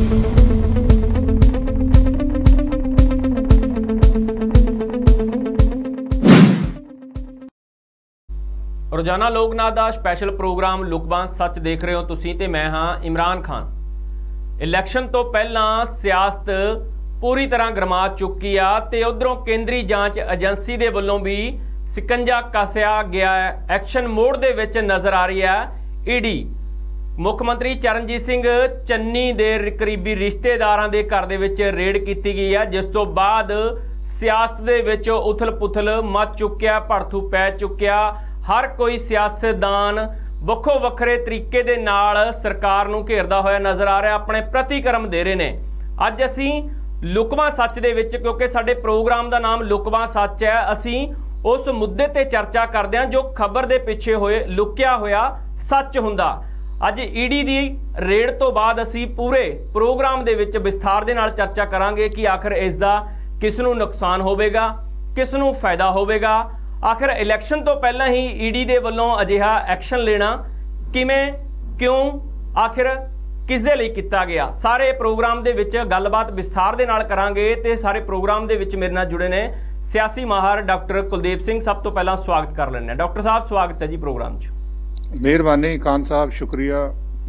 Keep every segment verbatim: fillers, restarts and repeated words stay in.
रोजाना लोकनाथ का special programme लुकबां सच देख रहे हो तुसीं ते मैं हाँ इमरान खान। इलैक्शन तो पहला सियासत पूरी तरह गरमा चुकी आ ते उधरों केंद्री जांच एजेंसी दे वल्लों भी सिकंजा कसया गया है। एक्शन मोड दे विच नज़र आ रही है ईडी। मुख मंत्री चरणजीत सिंह चन्नी दे करीबी रिश्तेदारां दे घर दे विच रेड कीती गई है, जिस तो बाद सियासत दे विच उथल पुथल मच चुक्या, भड़थू पै चुक्या। हर कोई सियासतदान ਵੱਖੋ ਵੱਖਰੇ तरीके दे नाल सरकार नूं घेरदा होया नज़र आ रहा, अपने प्रतिक्रम दे रहे ने। अज असीं लुकवां सच दे विच, क्योंकि साडे प्रोग्राम का नाम लुकवां सच है, असीं उस मुद्दे ते चर्चा करदे हां जो खबर दे पिछे होए लुकिया होया सच हुंदा। अज ईडी दी रेड तो बाद असीं पूरे प्रोग्राम दे विच विस्तार दे नाल चर्चा करांगे कि आखिर इस दा किस नूं नुकसान होवेगा, किस नूं फायदा होवेगा। आखिर इलैक्शन तो पहला ही ईडी दे वल्लों अजिहा एक्शन लेना किवें, क्यों, आखिर किस दे लई कीता गया, सारे प्रोग्राम दे विच गलबात विस्तार दे नाल करांगे। ते सारे प्रोग्राम दे विच मेरे नाल जुड़े ने सियासी माहर डॉक्टर कुलदीप सिंह। सब तो पहला स्वागत कर लैंदे डॉक्टर साहब, स्वागत है जी प्रोग्राम च। मेहरबानी खान साहब, शुक्रिया।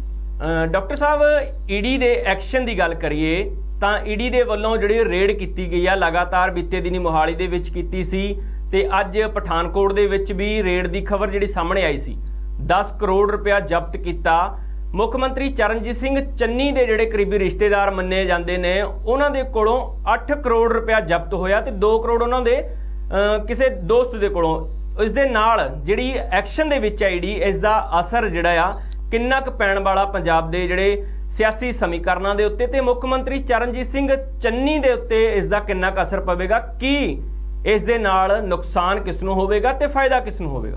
डॉक्टर साहब, ईडी दे एक्शन की गल करिए तां ईडी दे वल्लों जिहड़ी रेड कीती गई है लगातार बीते दिनी मोहाली दे विच कीती सी ते अज पठानकोट दे विच भी रेड की खबर जिहड़ी सामने आई सी। दस करोड़ रुपया जब्त किया। मुख मंत्री चरणजीत सिंह चन्नी दे जिहड़े करीबी रिश्तेदार मन्ने जांदे ने उन्हां दे कोलों अठ करोड़ रुपया जब्त होया ते दो करोड़ उन्हां दे किसी दोस्त दे कोलों। इस दे नाल जिहड़ी एक्शन दे विच ईडी इस दा असर जिहड़ा आ किन्ना क पैण वाला पंजाब दे जिहड़े सियासी समीकरणां दे उत्ते ते मुख मंत्री चरणजीत सिंह चन्नी दे उत्ते इस दा किन्ना क असर पवेगा, की इस दे नाल नुकसान किस नूं होवेगा ते फायदा किस नूं होवेगा?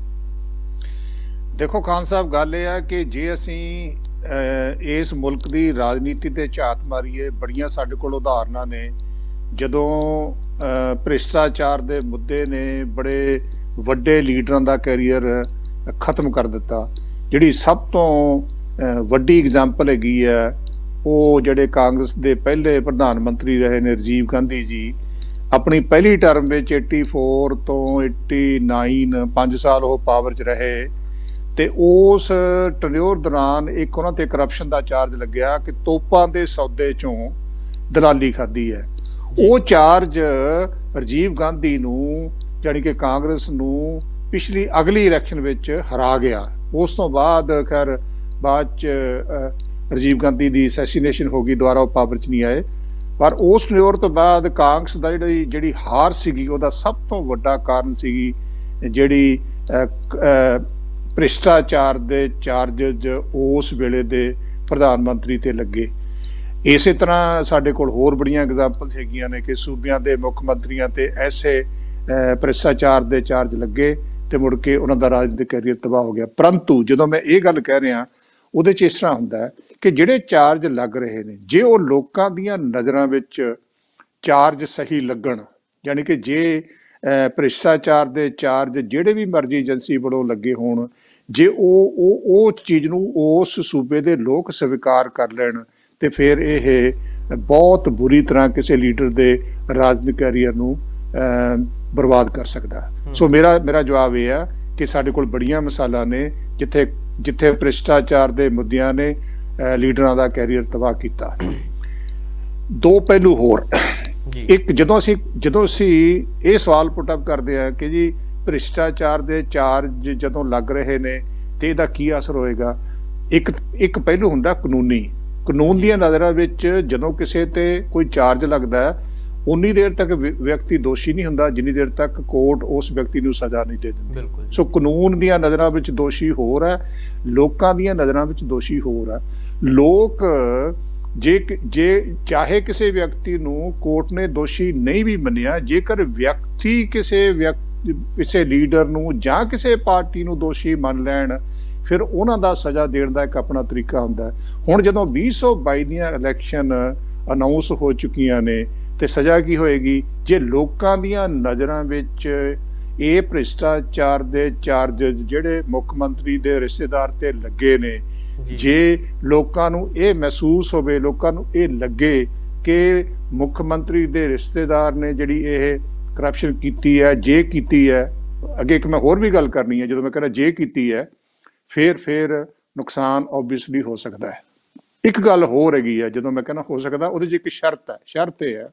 देखो खान साहब, गल यह है कि जे असीं इस मुल्क की राजनीति ते झात मारीए, बड़ियां साडे कोल उदाहरणां ने जदों भ्रिष्टाचार दे मुद्दे ने बड़े वड्डे लीडरां दा कैरियर खत्म कर दिता। जिहड़ी सब तो वड्डी एग्जाम्पल हैगी है वो जिहड़े कांग्रेस दे पहले प्रधान मंत्री रहे ने राजीव गांधी जी, अपनी पहली टर्म में eighty four to eighty nine पाँच साल वो पावर च रहे ते उस टन्योर दौरान एक उन्हां ते करप्शन का चार्ज लग्या कि तोपां दे सौदे चों दलाली खाधी है। वो चार्ज राजीव गांधी नूं जानी कि कांग्रेस नूं पिछली अगली इलैक्शन विच हरा गया। उस तो बाद खैर बाद च राजीव गांधी की असैसीनेशन हो गई, दोबारा वो पावर च नहीं आए। पर उस टन्योर तो बाद कांग्रेस का जिहड़ी जिहड़ी हार सीगी उहदा सब तो वड्डा कारण सीगी जिहड़ी भ्रिष्टाचार दे चार्जेज उस वेले दे प्रधानमंत्री ते लगे। इस तरह साडे कोल होर बड़ियां एग्जाम्पल्स हैगियां ने कि सूबियां दे मुख मंत्रियां ते ऐसे भ्रिष्टाचार दे चार्ज लगे ते मुड़ के उन्हां दा राजनीतिक कैरियर तबाह हो गया। परंतु जदों मैं ये गल कह रहा उहदे च इस तरह हुंदा है कि जिहड़े चार्ज लग रहे ने जे वो लोकां दीयां नज़रां विच चार्ज सही लगण, यानी कि जे भ्रिष्टाचार दे चार्ज जिहड़े भी मर्जी एजेंसी वल्लों लगे होण, जे वो चीज़ नूं उस सूबे दे लोक स्वीकार कर लैण ते फिर यह बहुत बुरी तरह किसी लीडर दे राजनीतिक कैरियर नूं बर्बाद कर सकदा है। सो मेरा मेरा जवाब यह है कि साडे कोल बड़ियां मिसालां ने जिथे जिथे भ्रिष्टाचार दे मुद्दियां ने लीडरां दा कैरियर तबाह किया। दो पहलू होर, एक जदों असीं जदों असीं ये सवाल पुटअप करते हैं कि जी भ्रिष्टाचार दे चार्ज जदों लग रहे ने ते इहदा की असर होएगा। एक एक पहलू हुंदा कानूनी, कानून दीयां नज़रां विच जदों किसी ते कोई चार्ज लगदा है उन्नी देर तक व्यक्ति दोषी नहीं हुंदा जिन्नी देर तक कोर्ट उस व्यक्ति नूं सज़ा नहीं दे दिंदी। सो कानून दीयां नज़रां विच दोषी होर है, लोकां दीयां नज़रां विच दोषी होर है। लोक जे जे चाहे किसी व्यक्ति नूं कोर्ट ने दोषी नहीं भी मन्निया, जेकर व्यक्ति किसी व्यक्ति किसी लीडर नूं जां किसी पार्टी नूं दोषी मन लैण फिर उन्हां दा सज़ा देण दा एक अपना तरीका हुंदा है। हुण जदों बीस सौ बाई दीयां इलैक्शन अनाउंस हो चुकियां ने ते सज़ा की होएगी जे लोकां दीयां नज़रां विच ये भ्रिष्टाचार दे चार्जेज जिहड़े मुख मंत्री दे रिश्तेदार ते लगे ने जे लोकां नूं ये महसूस होवे, लोकां नूं ये लगे कि मुख मंत्री दे रिश्तेदार ने जिहड़ी ये करप्शन कीती है, जे कीती है, अगे एक मैं होर भी गल करनी है, जो मैं कहना जे कीती है, फिर फिर नुकसान ओबवियसली हो सकता है। एक गल होर हैगी है, जो मैं कहना हो सकता, उहदे च एक शर्त है। शर्त यह है,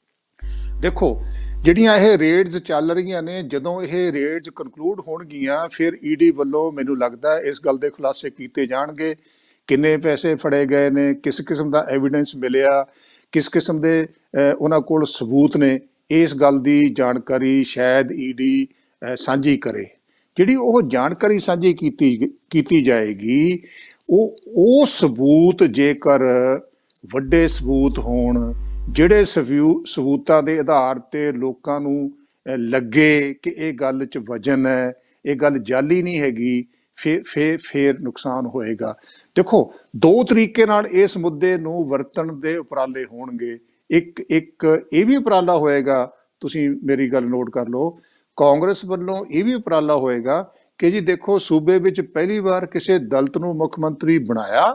देखो ਜਿਹੜੀਆਂ ਇਹ ਰੇਡਸ ਚੱਲ ਰਹੀਆਂ ਨੇ, ਜਦੋਂ ਇਹ ਰੇਡਸ ਕਨਕਲੂਡ ਹੋਣਗੀਆਂ ਫਿਰ ਈਡੀ ਵੱਲੋਂ ਮੈਨੂੰ ਲੱਗਦਾ ਇਸ ਗੱਲ ਦੇ ਖੁਲਾਸੇ ਕੀਤੇ ਜਾਣਗੇ, ਕਿੰਨੇ ਪੈਸੇ ਫੜੇ ਗਏ ਨੇ, ਕਿਸ ਕਿਸਮ ਦਾ ਐਵੀਡੈਂਸ ਮਿਲਿਆ, ਕਿਸ ਕਿਸਮ ਦੇ ਉਹਨਾਂ ਕੋਲ ਸਬੂਤ ਨੇ, ਇਸ ਗੱਲ ਦੀ ਜਾਣਕਾਰੀ ਸ਼ਾਇਦ ਈਡੀ ਸਾਂਝੀ ਕਰੇ। ਜਿਹੜੀ ਉਹ ਜਾਣਕਾਰੀ ਸਾਂਝੀ ਕੀਤੀ ਕੀਤੀ ਜਾਏਗੀ, ਉਹ ਉਹ ਸਬੂਤ ਜੇਕਰ ਵੱਡੇ ਸਬੂਤ ਹੋਣ, ਜਿਹੜੇ ਸਬੂ ਸਬੂਤਾਂ ਦੇ ਆਧਾਰ ਤੇ ਲੋਕਾਂ ਨੂੰ ਲੱਗੇ ਕਿ ਇਹ ਗੱਲ 'ਚ ਵਜਨ ਹੈ, ਇਹ ਗੱਲ ਜਾਲੀ ਨਹੀਂ ਹੈਗੀ, ਫਿਰ ਫਿਰ ਫਿਰ ਨੁਕਸਾਨ ਹੋਏਗਾ। ਦੇਖੋ ਦੋ ਤਰੀਕੇ ਨਾਲ ਇਸ ਮੁੱਦੇ ਨੂੰ ਵਰਤਣ ਦੇ ਉਪਰਾਲੇ ਹੋਣਗੇ। ਇੱਕ ਇੱਕ ਇਹ ਵੀ ਉਪਰਾਲਾ ਹੋਏਗਾ, ਤੁਸੀਂ ਮੇਰੀ ਗੱਲ ਨੋਟ ਕਰ ਲਓ, ਕਾਂਗਰਸ ਵੱਲੋਂ ਇਹ ਵੀ ਉਪਰਾਲਾ ਹੋਏਗਾ ਕਿ ਜੀ ਦੇਖੋ ਸੂਬੇ ਵਿੱਚ ਪਹਿਲੀ ਵਾਰ ਕਿਸੇ ਦਲਿਤ ਨੂੰ ਮੁੱਖ ਮੰਤਰੀ ਬਣਾਇਆ,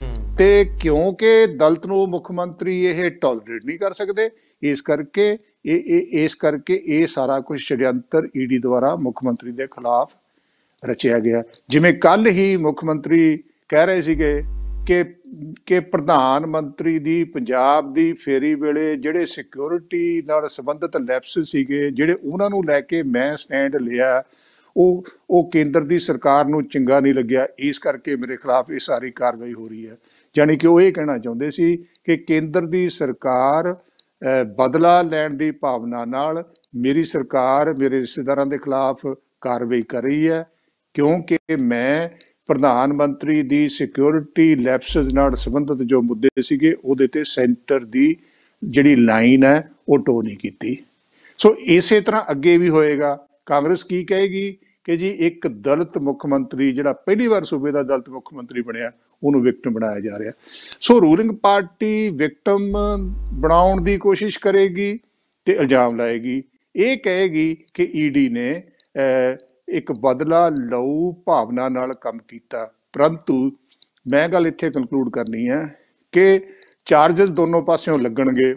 ਤੇ ਕਿਉਂਕਿ ਦਲਿਤ ਨੂੰ ਮੁੱਖ ਮੰਤਰੀ ਇਹ ਟੋਲਰੇਟ ਨਹੀਂ ਕਰ ਸਕਦੇ, ਇਸ ਕਰਕੇ ਇਹ ਇਸ ਕਰਕੇ ਇਹ ਸਾਰਾ ਕੁਝ ਸ਼ੜਯੰਤਰ ਈਡੀ ਦੁਆਰਾ ਮੁੱਖ ਮੰਤਰੀ ਦੇ ਖਿਲਾਫ ਰਚਿਆ ਗਿਆ। ਜਿਵੇਂ ਕੱਲ ਹੀ ਮੁੱਖ ਮੰਤਰੀ ਕਹਿ ਰਹੇ ਸੀਗੇ ਕਿ ਕਿ ਪ੍ਰਧਾਨ ਮੰਤਰੀ ਦੀ ਪੰਜਾਬ ਦੀ ਫੇਰੀ ਵੇਲੇ ਜਿਹੜੇ ਸਿਕਿਉਰਿਟੀ ਨਾਲ ਸੰਬੰਧਿਤ ਲੈਪਸ ਸੀਗੇ, ਜਿਹੜੇ ਉਹਨਾਂ ਨੂੰ ਲੈ ਕੇ ਮੈਂ ਸਟੈਂਡ ਲਿਆ, ਉਹ ਉਹ ਕੇਂਦਰ ਦੀ ਸਰਕਾਰ ਨੂੰ ਚੰਗਾ ਨਹੀਂ ਲੱਗਿਆ, ਇਸ ਕਰਕੇ ਮੇਰੇ ਖਿਲਾਫ ਇਹ ਸਾਰੀ ਕਾਰਵਾਈ ਹੋ ਰਹੀ ਹੈ। ਜਾਣੀ ਕਿ ਉਹ ਇਹ ਕਹਿਣਾ ਚਾਹੁੰਦੇ ਸੀ ਕਿ ਕੇਂਦਰ ਦੀ ਸਰਕਾਰ ਬਦਲਾ ਲੈਣ ਦੀ ਭਾਵਨਾ ਨਾਲ ਮੇਰੀ ਸਰਕਾਰ ਮੇਰੇ ਰਿਸ਼ਤੇਦਾਰਾਂ ਦੇ ਖਿਲਾਫ ਕਾਰਵਾਈ ਕਰ ਰਹੀ ਹੈ, ਕਿਉਂਕਿ ਮੈਂ ਪ੍ਰਧਾਨ ਮੰਤਰੀ ਦੀ ਸਿਕਿਉਰਿਟੀ ਲੈਪਸਿਸ ਨਾਲ ਸੰਬੰਧਿਤ ਜੋ ਮੁੱਦੇ ਸੀਗੇ ਉਹਦੇ ਤੇ ਸੈਂਟਰ ਦੀ ਜਿਹੜੀ ਲਾਈਨ ਹੈ ਉਹ ਟੋ ਨਹੀਂ ਕੀਤੀ। ਸੋ ਇਸੇ ਤਰ੍ਹਾਂ ਅੱਗੇ ਵੀ ਹੋਏਗਾ। ਕਾਂਗਰਸ ਕੀ ਕਹੇਗੀ ਕਿ ਜੀ ਇੱਕ ਦਲਿਤ ਮੁੱਖ ਮੰਤਰੀ ਜਿਹੜਾ ਪਹਿਲੀ ਵਾਰ ਸੂਬੇ ਦਾ ਦਲਿਤ ਮੁੱਖ ਮੰਤਰੀ ਬਣਿਆ, ਉਹਨੂੰ ਵਿਕਟਮ ਬਣਾਇਆ ਜਾ ਰਿਹਾ। ਸੋ ਰੂਲਿੰਗ ਪਾਰਟੀ ਵਿਕਟਮ ਬਣਾਉਣ ਦੀ ਕੋਸ਼ਿਸ਼ ਕਰੇਗੀ ਤੇ ਇਲਜ਼ਾਮ ਲਾਏਗੀ, ਇਹ ਕਹੇਗੀ ਕਿ ਈਡੀ ਨੇ ਇੱਕ ਬਦਲਾ ਲਊ ਭਾਵਨਾ ਨਾਲ ਕੰਮ ਕੀਤਾ। ਪਰੰਤੂ ਮੈਂ ਗੱਲ ਇੱਥੇ ਕਨਕਲੂਡ ਕਰਨੀ ਹੈ ਕਿ ਚਾਰਜਸ ਦੋਨੋਂ ਪਾਸਿਓਂ ਲੱਗਣਗੇ।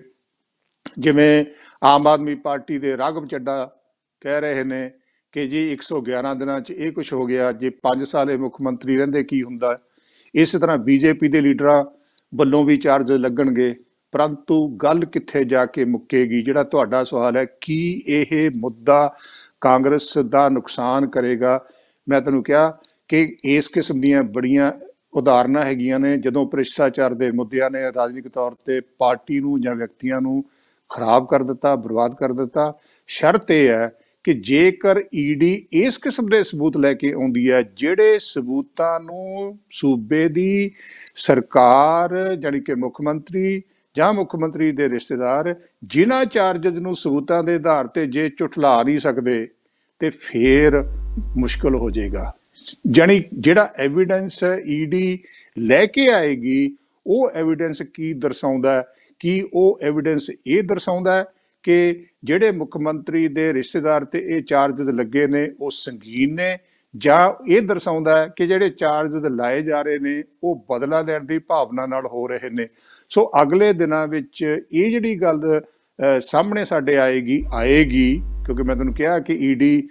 ਜਿਵੇਂ ਆਮ ਆਦਮੀ ਪਾਰਟੀ ਦੇ ਰਾਘਵ ਚੱਡਾ ਕਹਿ ਰਹੇ ਨੇ ਕਿ ਜੀ ਇੱਕ ਸੌ ਗਿਆਰਾਂ ਦਿਨਾਂ 'ਚ ਇਹ ਕੁਛ ਹੋ ਗਿਆ, ਜੇ ਪੰਜ ਸਾਲ ਇਹ ਮੁੱਖ ਮੰਤਰੀ ਰਹਿੰਦੇ ਕੀ ਹੁੰਦਾ। ਇਸੇ ਤਰ੍ਹਾਂ ਬੀਜੇਪੀ ਦੇ ਲੀਡਰਾਂ ਵੱਲੋਂ ਵੀ ਚਾਰਜਸ ਲੱਗਣਗੇ। ਪਰੰਤੂ ਗੱਲ ਕਿੱਥੇ ਜਾ ਕੇ ਮੁੱਕੇਗੀ, ਜਿਹੜਾ ਤੁਹਾਡਾ ਸਵਾਲ ਹੈ, ਕੀ ਇਹ ਮੁੱਦਾ ਕਾਂਗਰਸ ਦਾ ਨੁਕਸਾਨ ਕਰੇਗਾ? ਮੈਂ ਤੁਹਾਨੂੰ ਕਿਹਾ ਕਿ ਇਸ ਕਿਸਮ ਦੀਆਂ ਬੜੀਆਂ ਉਦਾਹਰਨਾਂ ਹੈਗੀਆਂ ਨੇ ਜਦੋਂ ਭ੍ਰਿਸ਼ਟਾਚਾਰ ਦੇ ਮੁੱਦਿਆਂ ਨੇ ਰਾਜਨੀਤਿਕ ਤੌਰ ਤੇ ਪਾਰਟੀ ਨੂੰ ਜਾਂ ਵਿਅਕਤੀਆਂ ਨੂੰ ਖਰਾਬ ਕਰ ਦਿੱਤਾ, ਬਰਬਾਦ ਕਰ ਦਿੱਤਾ। ਸ਼ਰਤ ਇਹ ਹੈ ਕਿ ਜੇਕਰ ਈਡੀ ਇਸ ਕਿਸਮ ਦੇ ਸਬੂਤ ਲੈ ਕੇ ਆਉਂਦੀ ਹੈ, ਜਿਹੜੇ ਸਬੂਤਾਂ ਨੂੰ ਸੂਬੇ ਦੀ ਸਰਕਾਰ ਜਾਣੀ ਕਿ ਮੁੱਖ ਮੰਤਰੀ ਜਾਂ ਮੁੱਖ ਮੰਤਰੀ ਦੇ ਰਿਸ਼ਤੇਦਾਰ ਜਿਨ੍ਹਾਂ ਚਾਰਜਸ ਨੂੰ ਸਬੂਤਾਂ ਦੇ ਆਧਾਰ ਤੇ ਜੇ ਝੁਠਲਾ ਨਹੀਂ ਸਕਦੇ, ਤੇ ਫਿਰ ਮੁਸ਼ਕਲ ਹੋ ਜਾਏਗਾ। ਜਾਣੀ ਜਿਹੜਾ ਐਵੀਡੈਂਸ ਈਡੀ ਲੈ ਕੇ ਆਏਗੀ, ਉਹ ਐਵੀਡੈਂਸ ਕੀ ਦਰਸਾਉਂਦਾ? ਕੀ ਉਹ ਐਵੀਡੈਂਸ ਇਹ ਦਰਸਾਉਂਦਾ ਕਿ ਜਿਹੜੇ ਮੁੱਖ ਮੰਤਰੀ ਦੇ ਰਿਸ਼ਤੇਦਾਰ ਤੇ ਇਹ ਚਾਰਜਸ ਲੱਗੇ ਨੇ ਉਹ ਸੰਗੀਨ ਨੇ, ਜਾਂ ਇਹ ਦਰਸਾਉਂਦਾ ਕਿ ਜਿਹੜੇ ਚਾਰਜਸ ਲਾਏ ਜਾ ਰਹੇ ਨੇ ਉਹ ਬਦਲਾ ਲੈਣ ਦੀ ਭਾਵਨਾ ਨਾਲ ਹੋ ਰਹੇ ਨੇ? ਸੋ ਅਗਲੇ ਦਿਨਾਂ ਵਿੱਚ ਇਹ ਜਿਹੜੀ ਗੱਲ ਸਾਹਮਣੇ ਸਾਡੇ ਆਏਗੀ ਆਏਗੀ ਕਿਉਂਕਿ ਮੈਂ ਤੁਹਾਨੂੰ ਕਿਹਾ ਕਿ ਈਡੀ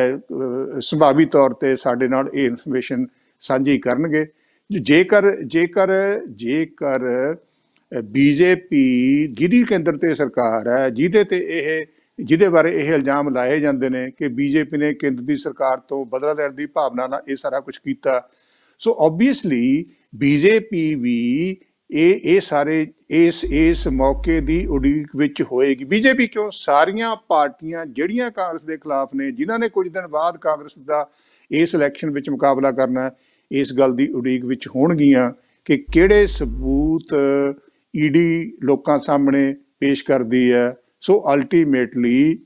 ਸੁਭਾਵੀ ਤੌਰ ਤੇ ਸਾਡੇ ਨਾਲ ਇਹ ਇਨਫੋਰਮੇਸ਼ਨ ਸਾਂਝੀ ਕਰਨਗੇ। ਜੇਕਰ ਜੇਕਰ ਜੇਕਰ ਬੀਜੇਪੀ ਜਿਹਦੀ ਕੇਂਦਰ ਤੇ ਸਰਕਾਰ ਹੈ, ਜਿਹਦੇ ਤੇ ਇਹ ਜਿਹਦੇ ਬਾਰੇ ਇਹ ਇਲਜ਼ਾਮ ਲਾਏ ਜਾਂਦੇ ਨੇ ਕਿ ਬੀਜੇਪੀ ਨੇ ਕੇਂਦਰ ਦੀ ਸਰਕਾਰ ਤੋਂ ਬਦਲਾ ਲੈਣ ਦੀ ਭਾਵਨਾ ਨਾਲ ਇਹ ਸਾਰਾ ਕੁਝ ਕੀਤਾ, ਸੋ ਓਬਵੀਅਸਲੀ ਬੀਜੇਪੀ ਵੀ ਇਹ ਇਹ ਸਾਰੇ ਇਸ ਇਸ ਮੌਕੇ ਦੀ ਉਡੀਕ ਵਿੱਚ ਹੋਏਗੀ। ਬੀਜੇਪੀ ਕਿਉਂ, ਸਾਰੀਆਂ ਪਾਰਟੀਆਂ ਜਿਹੜੀਆਂ ਕਾਂਗਰਸ ਦੇ ਖਿਲਾਫ ਨੇ, ਜਿਨ੍ਹਾਂ ਨੇ ਕੁਝ ਦਿਨ ਬਾਅਦ ਕਾਂਗਰਸ ਦਾ ਇਸ ਇਲੈਕਸ਼ਨ ਵਿੱਚ ਮੁਕਾਬਲਾ ਕਰਨਾ, ਇਸ ਗੱਲ ਦੀ ਉਡੀਕ ਵਿੱਚ ਹੋਣਗੀਆਂ ਕਿ ਕਿਹੜੇ ਸਬੂਤ ਈਡੀ ਲੋਕਾਂ ਸਾਹਮਣੇ ਪੇਸ਼ ਕਰਦੀ ਹੈ। ਸੋ ਅਲਟੀਮੇਟਲੀ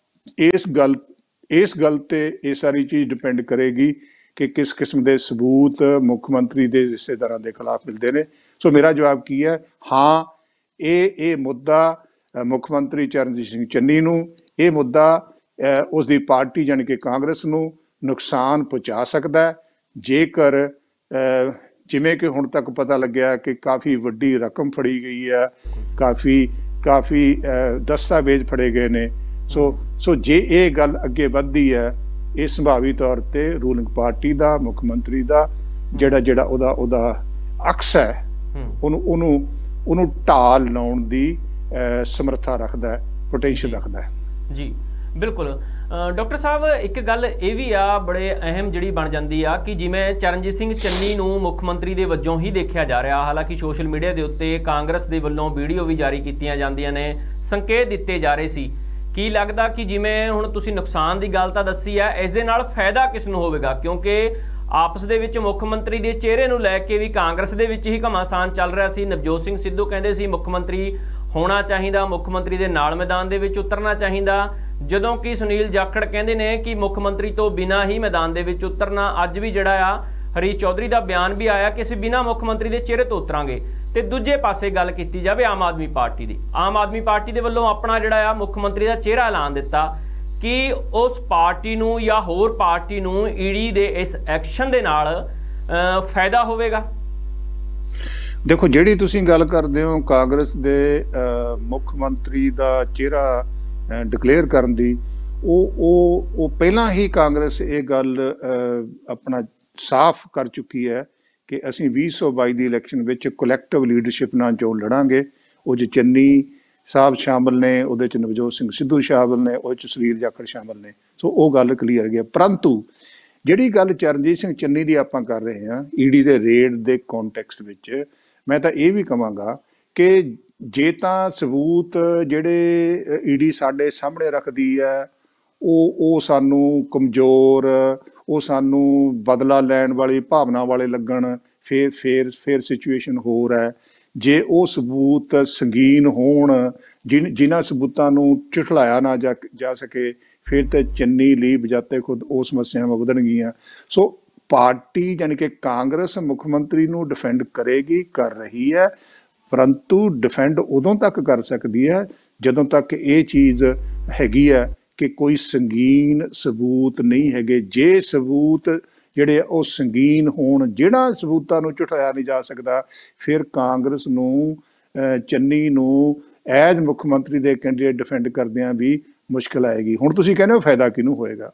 ਇਸ ਗੱਲ ਇਸ ਗੱਲ ਤੇ ਇਹ ਸਾਰੀ ਚੀਜ਼ ਡਿਪੈਂਡ ਕਰੇਗੀ ਕਿ ਕਿਸ ਕਿਸਮ ਦੇ ਸਬੂਤ ਮੁੱਖ ਮੰਤਰੀ ਦੇ ਰਿਸ਼ਤੇਦਾਰਾਂ ਦੇ ਖਿਲਾਫ ਮਿਲਦੇ ਨੇ। ਸੋ ਮੇਰਾ ਜਵਾਬ ਕੀ ਹੈ? ਹਾਂ, ਇਹ ਇਹ ਮੁੱਦਾ ਮੁੱਖ ਮੰਤਰੀ ਚਰਨਜੀਤ ਸਿੰਘ ਚੰਨੀ ਨੂੰ, ਇਹ ਮੁੱਦਾ ਉਸ ਦੀ ਪਾਰਟੀ ਜਾਣੀ ਕਿ ਕਾਂਗਰਸ ਨੂੰ ਨੁਕਸਾਨ ਪਹੁੰਚਾ ਸਕਦਾ ਹੈ ਜੇਕਰ ਜਿਵੇਂ ਕਿ ਹੁਣ ਤੱਕ ਪਤਾ ਲੱਗਿਆ ਕਿ ਕਾਫੀ ਵੱਡੀ ਰਕਮ ਫੜੀ ਗਈ ਹੈ, ਕਾਫੀ ਕਾਫੀ ਦਸਤਾਵੇਜ਼ ਫੜੇ ਗਏ ਨੇ। ਸੋ ਸੋ ਜੇ ਇਹ ਗੱਲ ਅੱਗੇ ਵੱਧਦੀ ਹੈ, ਇਹ ਸੰਭਾਵੀ ਤੌਰ ਤੇ ਰੂਲਿੰਗ ਪਾਰਟੀ ਦਾ, ਮੁੱਖ ਮੰਤਰੀ ਦਾ ਜਿਹੜਾ ਜਿਹੜਾ ਉਹਦਾ ਉਹਦਾ ਅਕਸ ਹੈ, ਉਹਨੂੰ ਉਹਨੂੰ ਉਹਨੂੰ ਢਾਲ ਲਾਉਣ ਦੀ ਸਮਰੱਥਾ ਰੱਖਦਾ ਹੈ, ਪੋਟੈਂਸ਼ੀਅਲ ਰੱਖਦਾ ਹੈ। ਜੀ ਬਿਲਕੁਲ ਡਾਕਟਰ ਸਾਹਿਬ, ਇੱਕ ਗੱਲ ਇਹ ਵੀ ਆ ਬੜੇ ਅਹਿਮ ਜਿਹੜੀ ਬਣ ਜਾਂਦੀ ਆ ਕਿ ਜਿਵੇਂ ਚਰਨਜੀਤ ਸਿੰਘ ਚੰਨੀ ਨੂੰ ਮੁੱਖ ਮੰਤਰੀ ਦੇ ਵਜੋਂ ਹੀ ਦੇਖਿਆ ਜਾ ਰਿਹਾ। ਹਾਲਾਂਕਿ ਸੋਸ਼ਲ ਮੀਡੀਆ ਦੇ ਉੱਤੇ ਕਾਂਗਰਸ ਦੇ ਵੱਲੋਂ ਵੀਡੀਓ ਵੀ ਜਾਰੀ ਕੀਤੀਆਂ ਜਾਂਦੀਆਂ ਨੇ, ਸੰਕੇਤ ਦਿੱਤੇ ਜਾ ਰਹੇ ਸੀ। ਕੀ ਲੱਗਦਾ ਕਿ ਜਿਵੇਂ ਹੁਣ ਤੁਸੀਂ ਨੁਕਸਾਨ ਦੀ ਗੱਲ ਤਾਂ ਦੱਸੀ ਹੈ, ਇਸ ਦੇ ਨਾਲ ਫਾਇਦਾ ਕਿਸ ਨੂੰ ਹੋਵੇਗਾ? ਕਿਉਂਕਿ ਆਪਸ ਦੇ ਵਿੱਚ ਮੁੱਖ ਮੰਤਰੀ ਦੇ ਚਿਹਰੇ ਨੂੰ ਲੈ ਕੇ ਵੀ ਕਾਂਗਰਸ ਦੇ ਵਿੱਚ ਹੀ ਘਮਾਸਾਨ ਚੱਲ ਰਿਹਾ ਸੀ। ਨਵਜੋਤ ਸਿੰਘ ਸਿੱਧੂ ਕਹਿੰਦੇ ਸੀ ਮੁੱਖ ਮੰਤਰੀ ਹੋਣਾ ਚਾਹੀਦਾ, ਮੁੱਖ ਮੰਤਰੀ ਦੇ ਨਾਲ ਮੈਦਾਨ ਦੇ ਵਿੱਚ ਉਤਰਨਾ ਚਾਹੀਦਾ, ਜਦੋਂ ਕਿ ਸੁਨੀਲ ਜਾਖੜ ਕਹਿੰਦੇ ਨੇ ਕਿ ਮੁੱਖ ਮੰਤਰੀ ਤੋਂ ਬਿਨਾਂ ਹੀ ਮੈਦਾਨ ਦੇ ਵਿੱਚ ਉਤਰਨਾ। ਅੱਜ ਵੀ ਜਿਹੜਾ ਆ ਹਰੀਸ਼ ਚੌਧਰੀ ਦਾ ਬਿਆਨ ਵੀ ਆਇਆ ਕਿ ਅਸੀਂ ਬਿਨਾਂ ਮੁੱਖ ਮੰਤਰੀ ਦੇ ਚਿਹਰੇ ਤੋਂ ਉਤਰਾਂਗੇ। ਤੇ ਦੂਜੇ ਪਾਸੇ ਗੱਲ ਕੀਤੀ ਜਾਵੇ ਆਮ ਆਦਮੀ ਪਾਰਟੀ ਦੀ, ਆਮ ਆਦਮੀ ਪਾਰਟੀ ਦੇ ਵੱਲੋਂ ਆਪਣਾ ਜਿਹੜਾ ਆ ਮੁੱਖ ਮੰਤਰੀ ਦਾ ਚਿਹਰਾ ਐਲਾਨ ਦਿੱਤਾ ਕਿ ਉਸ ਪਾਰਟੀ ਨੂੰ ਜਾਂ ਹੋਰ ਪਾਰਟੀ ਨੂੰ ਈਡੀ ਦੇ ਇਸ ਐਕਸ਼ਨ ਦੇ ਨਾਲ ਫਾਇਦਾ ਹੋਵੇਗਾ। ਦੇਖੋ, ਜਿਹੜੀ ਤੁਸੀਂ ਗੱਲ ਕਰਦੇ ਹੋ ਕਾਂਗਰਸ ਦੇ ਮੁੱਖ ਮੰਤਰੀ ਦਾ ਚਿਹਰਾ ਡਿਕਲੇਅਰ ਕਰਨ ਦੀ, ਉਹ ਉਹ ਉਹ ਪਹਿਲਾਂ ਹੀ ਕਾਂਗਰਸ ਇਹ ਗੱਲ ਆਪਣਾ ਸਾਫ਼ ਕਰ ਚੁੱਕੀ ਹੈ ਕਿ ਅਸੀਂ ਵੀਹ ਸੌ ਬਾਈ ਦੀ ਇਲੈਕਸ਼ਨ ਵਿੱਚ ਕਲੈਕਟਿਵ ਲੀਡਰਸ਼ਿਪ ਨਾਲ ਚੋਣ ਲੜਾਂਗੇ। ਉਹ 'ਚ ਚੰਨੀ ਸਾਹਿਬ ਸ਼ਾਮਲ ਨੇ, ਉਹਦੇ 'ਚ ਨਵਜੋਤ ਸਿੰਘ ਸਿੱਧੂ ਸ਼ਾਮਲ ਨੇ, ਉਹਦੇ 'ਚ ਸੁਨੀਲ ਜਾਖੜ ਸ਼ਾਮਲ ਨੇ। ਸੋ ਉਹ ਗੱਲ ਕਲੀਅਰ ਗਿਆ। ਪਰੰਤੂ ਜਿਹੜੀ ਗੱਲ ਚਰਨਜੀਤ ਸਿੰਘ ਚੰਨੀ ਦੀ ਆਪਾਂ ਕਰ ਰਹੇ ਹਾਂ ਈਡੀ ਦੇ ਰੇਡ ਦੇ ਕੌਨਟੈਕਸਟ ਵਿੱਚ, ਮੈਂ ਤਾਂ ਇਹ ਵੀ ਕਹਾਂਗਾ ਕਿ ਜੇ ਤਾਂ ਸਬੂਤ ਜਿਹੜੇ ਈਡੀ ਸਾਡੇ ਸਾਹਮਣੇ ਰੱਖਦੀ ਹੈ ਉਹ ਉਹ ਸਾਨੂੰ ਕਮਜ਼ੋਰ, ਉਹ ਸਾਨੂੰ ਬਦਲਾ ਲੈਣ ਵਾਲੀ ਭਾਵਨਾ ਵਾਲੇ ਲੱਗਣ, ਫਿਰ ਫਿਰ ਫਿਰ ਸਿਚੁਏਸ਼ਨ ਹੋਰ ਹੈ। ਜੇ ਉਹ ਸਬੂਤ ਸੰਗੀਨ ਹੋਣ, ਜਿਨ ਜਿਨ੍ਹਾਂ ਸਬੂਤਾਂ ਨੂੰ ਝੁਠਲਾਇਆ ਨਾ ਜਾ ਜਾ ਸਕੇ, ਫਿਰ ਤਾਂ ਚੰਨੀ ਲਈ ਬਜਾਤੇ ਖੁਦ ਉਹ ਸਮੱਸਿਆਵਾਂ ਵਧਣਗੀਆਂ। ਸੋ ਪਾਰਟੀ ਯਾਨੀ ਕਿ ਕਾਂਗਰਸ ਮੁੱਖ ਮੰਤਰੀ ਨੂੰ ਡਿਫੈਂਡ ਕਰੇਗੀ, ਕਰ ਰਹੀ ਹੈ, ਪਰੰਤੂ ਡਿਫੈਂਡ ਉਦੋਂ ਤੱਕ ਕਰ ਸਕਦੀ ਹੈ ਜਦੋਂ ਤੱਕ ਇਹ ਚੀਜ਼ ਹੈਗੀ ਹੈ ਕਿ ਕੋਈ ਸੰਗੀਨ ਸਬੂਤ ਨਹੀਂ ਹੈਗੇ। ਜੇ ਸਬੂਤ ਜਿਹੜੇ ਉਹ ਸੰਗੀਨ ਹੋਣ, ਜਿਹੜਾ ਸਬੂਤਾਂ ਨੂੰ ਝੁਠਾਇਆ ਨਹੀਂ ਜਾ ਸਕਦਾ, ਫਿਰ ਕਾਂਗਰਸ ਨੂੰ ਚੰਨੀ ਨੂੰ ਐਜ਼ ਮੁੱਖ ਮੰਤਰੀ ਦੇ ਕੈਂਡੀਡੇਟ ਡਿਫੈਂਡ ਕਰਦਿਆਂ ਵੀ ਮੁਸ਼ਕਿਲ ਆਏਗੀ। ਹੁਣ ਤੁਸੀਂ ਕਹਿੰਦੇ ਹੋ ਫਾਇਦਾ ਕਿਹਨੂੰ ਹੋਏਗਾ?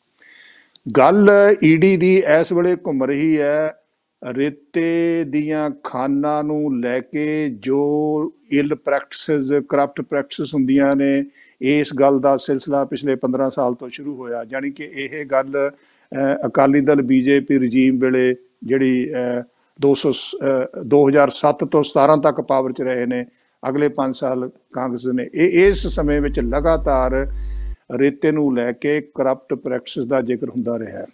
ਗੱਲ ਈਡੀ ਦੀ ਇਸ ਵੇਲੇ ਘੁੰਮ ਰਹੀ ਹੈ ਰੇਤੇ ਦੀਆਂ ਖਾਨਾਂ ਨੂੰ ਲੈ ਕੇ, ਜੋ ਇਲ ਪ੍ਰੈਕਟਿਸਿਸ, ਕਰਪਟ ਪ੍ਰੈਕਟਿਸਿਸ ਹੁੰਦੀਆਂ ਨੇ। ਇਸ ਗੱਲ ਦਾ ਸਿਲਸਿਲਾ ਪਿਛਲੇ ਪੰਦਰਾਂ ਸਾਲ ਤੋਂ ਸ਼ੁਰੂ ਹੋਇਆ। ਜਾਣੀ ਕਿ ਇਹ ਗੱਲ ਅਕਾਲੀ ਦਲ ਬੀਜੇਪੀ ਰਜੀਮ ਵੇਲੇ ਜਿਹੜੀ ਦੋ ਸੌ ਦੋ ਹਜ਼ਾਰ ਸੱਤ ਤੋਂ ਸਤਾਰਾਂ ਤੱਕ ਪਾਵਰ 'ਚ ਰਹੇ ਨੇ, ਅਗਲੇ ਪੰਜ ਸਾਲ ਕਾਂਗਰਸ ਨੇ, ਇਹ ਇਸ ਸਮੇਂ ਵਿੱਚ ਲਗਾਤਾਰ ਰੇਤੇ ਨੂੰ ਲੈ ਕੇ ਕਰਪਟ ਪ੍ਰੈਕਟਿਸਿਸ ਦਾ ਜ਼ਿਕਰ ਹੁੰਦਾ ਰਿਹਾ।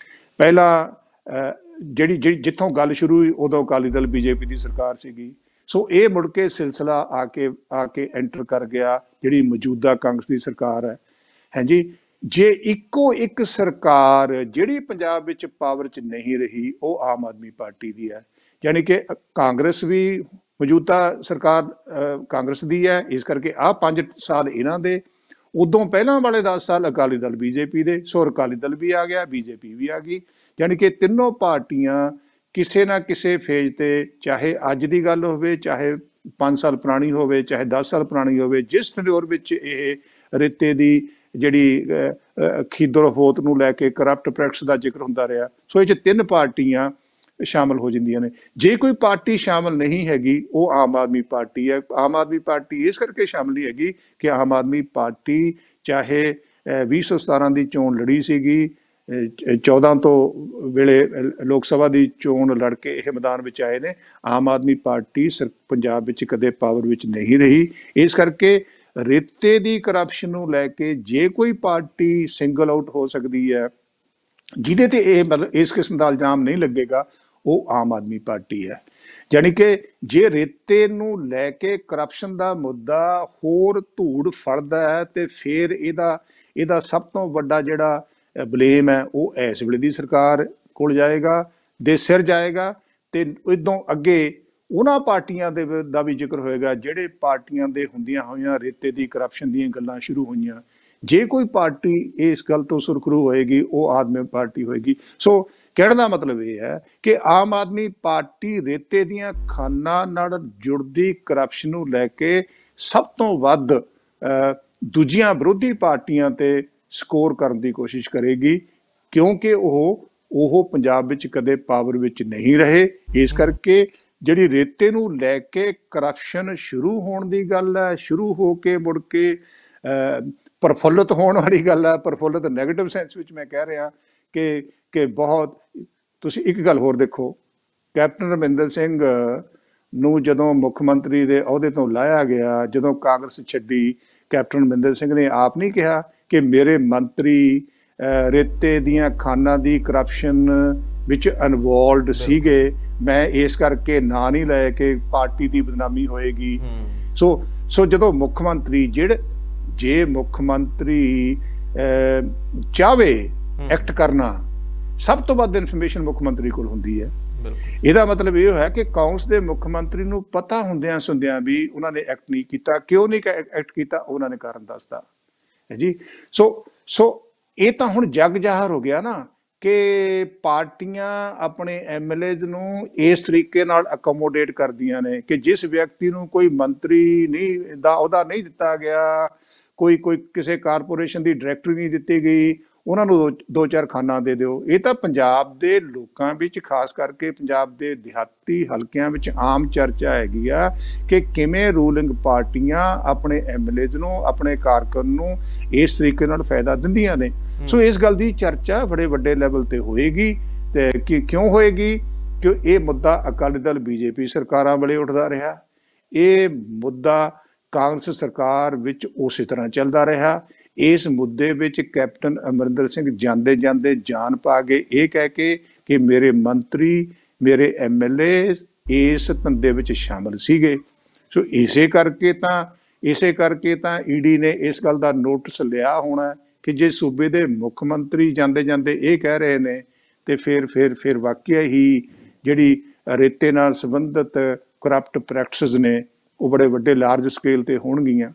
ਪਹਿਲਾਂ ਜਿਹੜੀ ਜਿਹੜੀ ਜਿੱਥੋਂ ਗੱਲ ਸ਼ੁਰੂ ਹੋਈ ਉਦੋਂ ਅਕਾਲੀ ਦਲ ਬੀਜੇਪੀ ਦੀ ਸਰਕਾਰ ਸੀਗੀ। ਸੋ ਇਹ ਮੁੜ ਕੇ ਸਿਲਸਿਲਾ ਆ ਕੇ ਆ ਕੇ ਐਂਟਰ ਕਰ ਗਿਆ ਜਿਹੜੀ ਮੌਜੂਦਾ ਕਾਂਗਰਸ ਦੀ ਸਰਕਾਰ ਹੈ। ਹਾਂਜੀ, ਜੇ ਇੱਕੋ ਇੱਕ ਸਰਕਾਰ ਜਿਹੜੀ ਪੰਜਾਬ ਵਿੱਚ ਪਾਵਰ 'ਚ ਨਹੀਂ ਰਹੀ ਉਹ ਆਮ ਆਦਮੀ ਪਾਰਟੀ ਦੀ ਹੈ। ਯਾਨੀ ਕਿ ਕਾਂਗਰਸ ਵੀ ਮੌਜੂਦਾ ਸਰਕਾਰ ਕਾਂਗਰਸ ਦੀ ਹੈ, ਇਸ ਕਰਕੇ ਆਹ ਪੰਜ ਸਾਲ ਇਹਨਾਂ ਦੇ, ਉਦੋਂ ਪਹਿਲਾਂ ਵਾਲੇ ਦਸ ਸਾਲ ਅਕਾਲੀ ਦਲ ਬੀਜੇਪੀ ਦੇ। ਸੋ ਅਕਾਲੀ ਦਲ ਵੀ ਆ ਗਿਆ, ਬੀਜੇਪੀ ਵੀ ਆ ਗਈ। ਯਾਨੀ ਕਿ ਤਿੰਨੋਂ ਪਾਰਟੀਆਂ ਕਿਸੇ ਨਾ ਕਿਸੇ ਫੇਜ਼ ਤੇ, ਚਾਹੇ ਅੱਜ ਦੀ ਗੱਲ ਹੋਵੇ, ਚਾਹੇ ਪੰਜ ਸਾਲ ਪੁਰਾਣੀ ਹੋਵੇ, ਚਾਹੇ ਦਸ ਸਾਲ ਪੁਰਾਣੀ ਹੋਵੇ, ਜਿਸ ਟੈਨਿਓਰ ਵਿੱਚ ਇਹ ਰੇਤੇ ਦੀ ਜਿਹੜੀ ਖੀਦਰ ਫੋਤ ਨੂੰ ਲੈ ਕੇ ਕਰਪਟ ਪ੍ਰੈਕਟਿਸ ਦਾ ਜ਼ਿਕਰ ਹੁੰਦਾ ਰਿਹਾ। ਸੋ ਇਹ 'ਚ ਤਿੰਨ ਪਾਰਟੀਆਂ ਸ਼ਾਮਲ ਹੋ ਜਾਂਦੀਆਂ ਨੇ। ਜੇ ਕੋਈ ਪਾਰਟੀ ਸ਼ਾਮਲ ਨਹੀਂ ਹੈਗੀ ਉਹ ਆਮ ਆਦਮੀ ਪਾਰਟੀ ਹੈ। ਆਮ ਆਦਮੀ ਪਾਰਟੀ ਇਸ ਕਰਕੇ ਸ਼ਾਮਲ ਨਹੀਂ ਹੈਗੀ ਕਿ ਆਮ ਆਦਮੀ ਪਾਰਟੀ ਚਾਹੇ ਵੀਹ ਸੌ ਸਤਾਰਾਂ ਦੀ ਚੋਣ ਲੜੀ ਸੀਗੀ, ਚੌਦਾਂ ਤੋਂ ਵੇਲੇ ਲੋਕ ਸਭਾ ਦੀ ਚੋਣ ਲੜ ਕੇ ਇਹ ਮੈਦਾਨ ਵਿੱਚ ਆਏ ਨੇ। ਆਮ ਆਦਮੀ ਪਾਰਟੀ ਸਰ ਪੰਜਾਬ ਵਿੱਚ ਕਦੇ ਪਾਵਰ ਵਿੱਚ ਨਹੀਂ ਰਹੀ। ਇਸ ਕਰਕੇ ਰੇਤੇ ਦੀ ਕਰਪਸ਼ਨ ਨੂੰ ਲੈ ਕੇ ਜੇ ਕੋਈ ਪਾਰਟੀ ਸਿੰਗਲ ਆਊਟ ਹੋ ਸਕਦੀ ਹੈ ਜਿਹਦੇ ਤੇ ਇਹ ਮਤਲਬ ਇਸ ਕਿਸਮ ਦਾ ਇਲਜ਼ਾਮ ਨਹੀਂ ਲੱਗੇਗਾ, ਉਹ ਆਮ ਆਦਮੀ ਪਾਰਟੀ ਹੈ। ਜਾਣੀ ਕਿ ਜੇ ਰੇਤੇ ਨੂੰ ਲੈ ਕੇ ਕਰਪਸ਼ਨ ਦਾ ਮੁੱਦਾ ਹੋਰ ਧੂੜ ਫੜਦਾ ਹੈ ਤੇ ਫਿਰ ਇਹਦਾ ਇਹਦਾ ਸਭ ਤੋਂ ਵੱਡਾ ਜਿਹੜਾ ਬਲੇਮ ਹੈ ਉਹ ਇਸ ਵੇਲੇ ਦੀ ਸਰਕਾਰ ਕੋਲ ਜਾਏਗਾ, ਦੇ ਸਿਰ ਜਾਏਗਾ। ਤੇ ਇਦੋਂ ਅੱਗੇ ਉਹਨਾਂ ਪਾਰਟੀਆਂ ਦੇ ਦਾ ਵੀ ਜ਼ਿਕਰ ਹੋਏਗਾ ਜਿਹੜੇ ਪਾਰਟੀਆਂ ਦੇ ਹੁੰਦੀਆਂ ਹੋਈਆਂ ਰੇਤੇ ਦੀ ਕਰਪਸ਼ਨ ਦੀਆਂ ਗੱਲਾਂ ਸ਼ੁਰੂ ਹੋਈਆਂ। ਜੇ ਕੋਈ ਪਾਰਟੀ ਇਸ ਗੱਲ ਤੋਂ ਸੁਰਖਰੂ ਹੋਏਗੀ ਉਹ ਆਦਮੀ ਪਾਰਟੀ ਹੋਏਗੀ। ਸੋ ਕਹਿਣ ਦਾ ਮਤਲਬ ਇਹ ਹੈ ਕਿ ਆਮ ਆਦਮੀ ਪਾਰਟੀ ਰੇਤੇ ਦੀਆਂ ਖਾਨਾਂ ਨਾਲ ਜੁੜਦੀ ਕਰਪਸ਼ਨ ਨੂੰ ਲੈ ਕੇ ਸਭ ਤੋਂ ਵੱਧ ਦੂਜੀਆਂ ਵਿਰੋਧੀ ਪਾਰਟੀਆਂ ਤੇ ਸਕੋਰ ਕਰਨ ਦੀ ਕੋਸ਼ਿਸ਼ ਕਰੇਗੀ, ਕਿਉਂਕਿ ਉਹ ਉਹ ਪੰਜਾਬ ਵਿੱਚ ਕਦੇ ਪਾਵਰ ਵਿੱਚ ਨਹੀਂ ਰਹੇ। ਇਸ ਕਰਕੇ ਜਿਹੜੀ ਰੇਤੇ ਨੂੰ ਲੈ ਕੇ ਕਰਪਸ਼ਨ ਸ਼ੁਰੂ ਹੋਣ ਦੀ ਗੱਲ ਹੈ, ਸ਼ੁਰੂ ਹੋ ਕੇ ਮੁੜ ਕੇ ਪ੍ਰਫੁੱਲਤ ਹੋਣ ਵਾਲੀ ਗੱਲ ਹੈ। ਪ੍ਰਫੁੱਲਤ ਨੈਗੇਟਿਵ ਸੈਂਸ ਵਿੱਚ ਮੈਂ ਕਹਿ ਰਿਹਾ ਕਿ ਕਿ ਬਹੁਤ। ਤੁਸੀਂ ਇੱਕ ਗੱਲ ਹੋਰ ਦੇਖੋ, ਕੈਪਟਨ ਅਮਰਿੰਦਰ ਸਿੰਘ ਨੂੰ ਜਦੋਂ ਮੁੱਖ ਮੰਤਰੀ ਦੇ ਅਹੁਦੇ ਤੋਂ ਲਾਇਆ ਗਿਆ, ਜਦੋਂ ਕਾਂਗਰਸ ਛੱਡੀ, ਕੈਪਟਨ ਅਮਰਿੰਦਰ ਸਿੰਘ ਨੇ ਆਪ ਨਹੀਂ ਕਿਹਾ ਕਿ ਮੇਰੇ ਮੰਤਰੀ ਰੇਤੇ ਦੀਆਂ ਖਾਨਾਂ ਦੀ ਕਰਪਸ਼ਨ ਵਿੱਚ ਇਨਵੋਲਵਡ ਸੀਗੇ, ਮੈਂ ਇਸ ਕਰਕੇ ਨਾਂ ਨਹੀਂ ਲਏ ਕਿ ਪਾਰਟੀ ਦੀ ਬਦਨਾਮੀ ਹੋਏਗੀ। ਸੋ ਸੋ ਜਦੋਂ ਮੁੱਖ ਮੰਤਰੀ ਜਿਹੜੇ ਜੇ ਮੁੱਖ ਮੰਤਰੀ ਚਾਹਵੇ ਐਕਟ ਕਰਨਾ, ਸਭ ਤੋਂ ਵੱਧ ਇਨਫੋਰਮੇਸ਼ਨ ਮੁੱਖ ਮੰਤਰੀ ਕੋਲ ਹੁੰਦੀ ਹੈ। ਇਹਦਾ ਮਤਲਬ ਇਹ ਹੈ ਕਿ ਕਾਂਗਰਸ ਦੇ ਮੁੱਖ ਮੰਤਰੀ ਨੂੰ ਪਤਾ ਹੁੰਦਿਆਂ ਸੁਣਦਿਆਂ ਵੀ ਉਹਨਾਂ ਨੇ ਐਕਟ ਨਹੀਂ ਕੀਤਾ। ਕਿਉਂ ਨਹੀਂ ਐਕਟ ਕੀਤਾ, ਉਹਨਾਂ ਨੇ ਕਾਰਨ ਦੱਸਦਾ ਹੈ ਜੀ। ਸੋ ਸੋ ਇਹ ਤਾਂ ਹੁਣ ਜਗ ਜ਼ਾਹਰ ਹੋ ਗਿਆ ਨਾ ਕਿ ਪਾਰਟੀਆਂ ਆਪਣੇ ਐਮਐਲਏਜ਼ ਨੂੰ ਇਸ ਤਰੀਕੇ ਨਾਲ ਅਕੋਮੋਡੇਟ ਕਰਦੀਆਂ ਨੇ ਕਿ ਜਿਸ ਵਿਅਕਤੀ ਨੂੰ ਕੋਈ ਮੰਤਰੀ ਨਹੀਂ ਦਾ ਅਹੁਦਾ ਨਹੀਂ ਦਿੱਤਾ ਗਿਆ, ਕੋਈ ਕੋਈ ਕਿਸੇ ਕਾਰਪੋਰੇਸ਼ਨ ਦੀ ਡਾਇਰੈਕਟਰੀ ਨਹੀਂ ਦਿੱਤੀ ਗਈ, ਉਹਨਾਂ ਨੂੰ ਦੋ ਦੋ ਚਾਰ ਖਾਨਾ ਦੇ ਦਿਓ। ਇਹ ਤਾਂ ਪੰਜਾਬ ਦੇ ਲੋਕਾਂ ਵਿੱਚ, ਖਾਸ ਕਰਕੇ ਪੰਜਾਬ ਦੇ ਦਿਹਾਤੀ ਹਲਕਿਆਂ ਵਿੱਚ ਆਮ ਚਰਚਾ ਹੈਗੀ ਆ ਕਿ ਕਿਵੇਂ ਰੂਲਿੰਗ ਪਾਰਟੀਆਂ ਆਪਣੇ ਐਮਐਲਏਜ਼ ਨੂੰ, ਆਪਣੇ ਕਾਰਕੁਨ ਨੂੰ ਇਸ ਤਰੀਕੇ ਨਾਲ ਫਾਇਦਾ ਦਿੰਦੀਆਂ ਨੇ। ਸੋ ਇਸ ਗੱਲ ਦੀ ਚਰਚਾ ਬੜੇ ਵੱਡੇ ਲੈਵਲ ਤੇ ਹੋਏਗੀ। ਤੇ ਕਿ ਕਿਉਂ ਹੋਏਗੀ? ਕਿ ਇਹ ਮੁੱਦਾ ਅਕਾਲੀ ਦਲ ਬੀਜੇਪੀ ਸਰਕਾਰਾਂ ਵੇਲੇ ਉੱਠਦਾ ਰਿਹਾ, ਇਹ ਮੁੱਦਾ ਕਾਂਗਰਸ ਸਰਕਾਰ ਵਿੱਚ ਉਸੇ ਤਰ੍ਹਾਂ ਚੱਲਦਾ ਰਿਹਾ। ਇਸ ਮੁੱਦੇ ਵਿੱਚ ਕੈਪਟਨ ਅਮਰਿੰਦਰ ਸਿੰਘ ਜਾਂਦੇ ਜਾਂਦੇ ਜਾਨ ਪਾ ਗਏ, ਇਹ ਕਹਿ ਕੇ ਕਿ ਮੇਰੇ ਮੰਤਰੀ, ਮੇਰੇ ਐਮਐਲਏ ਇਸ ਧੰਦੇ ਵਿੱਚ ਸ਼ਾਮਲ ਸੀਗੇ। ਸੋ ਇਸੇ ਕਰਕੇ ਤਾਂ ਇਸੇ ਕਰਕੇ ਤਾਂ ਈਡੀ ਨੇ ਇਸ ਗੱਲ ਦਾ ਨੋਟਿਸ ਲਿਆ ਹੋਣਾ ਕਿ ਜੇ ਸੂਬੇ ਦੇ ਮੁੱਖ ਮੰਤਰੀ ਜਾਂਦੇ ਜਾਂਦੇ ਇਹ ਕਹਿ ਰਹੇ ਨੇ ਤੇ ਫਿਰ ਫਿਰ ਫਿਰ ਵਾਕਿਆ ਹੀ ਜਿਹੜੀ ਰੇਤੇ ਨਾਲ ਸੰਬੰਧਿਤ ਕਰਪਟ ਪ੍ਰੈਕਟਿਸਿਸ ਨੇ ਉਹ ਬੜੇ ਵੱਡੇ ਲਾਰਜ ਸਕੇਲ ਤੇ ਹੋਣਗੀਆਂ।